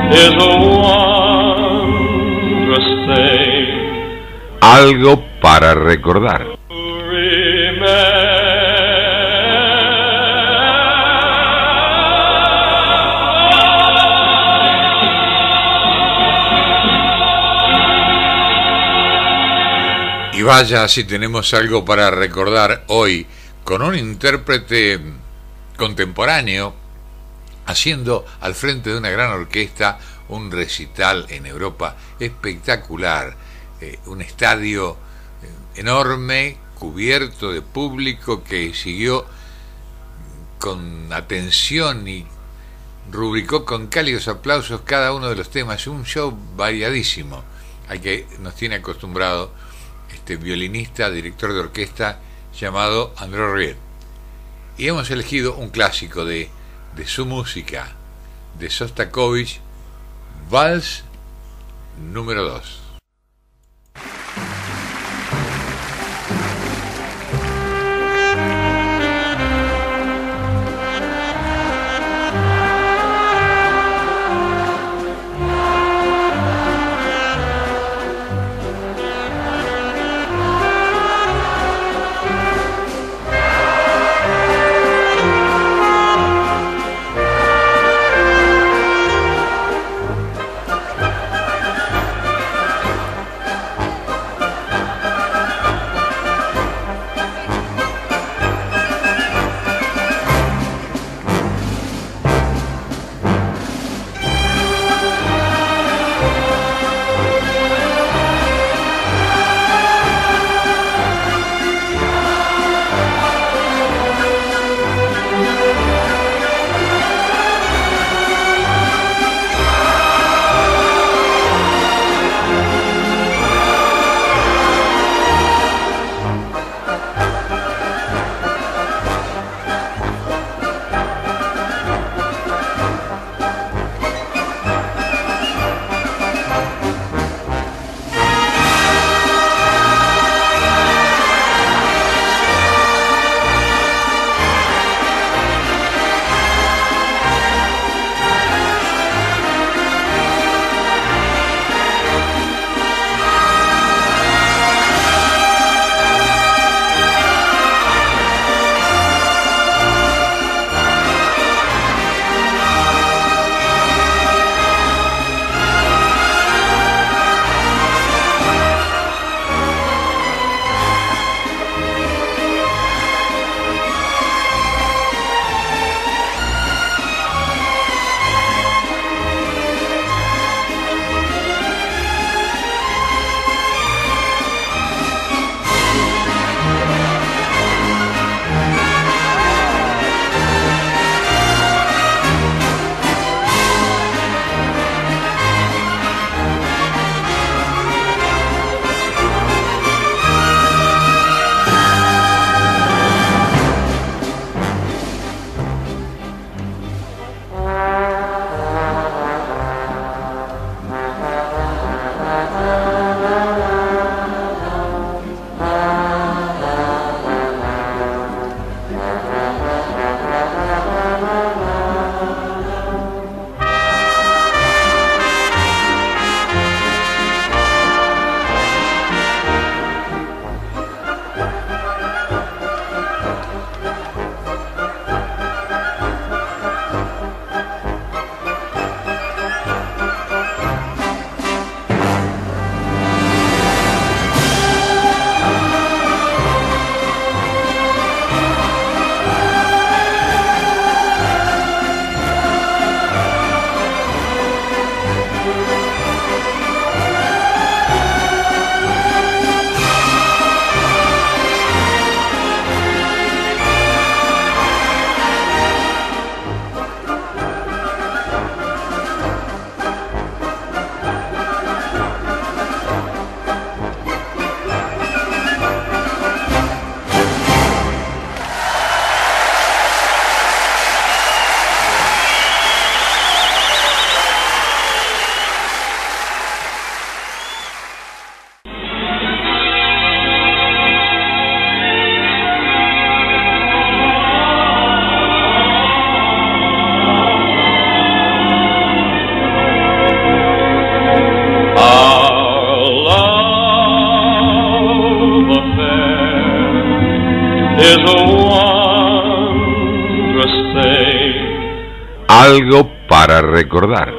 is a wondrous thing. Algo para recordar. Y vaya si tenemos algo para recordar hoy con un intérprete contemporáneo haciendo al frente de una gran orquesta un recital en Europa espectacular, un estadio enorme, cubierto de público que siguió con atención y rubricó con cálidos aplausos cada uno de los temas, un show variadísimo al que nos tiene acostumbrado este violinista, director de orquesta llamado André Rieu. Y hemos elegido un clásico de su música, de Sostakovich, Vals número 2. is a wondrous thing. Algo para recordar.